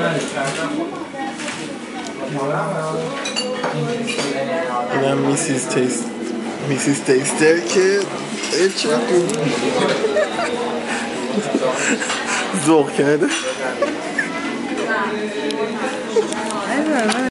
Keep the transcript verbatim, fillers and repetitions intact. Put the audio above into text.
اینم میسیز تیست میسیز تیستر که چه ذوق کرده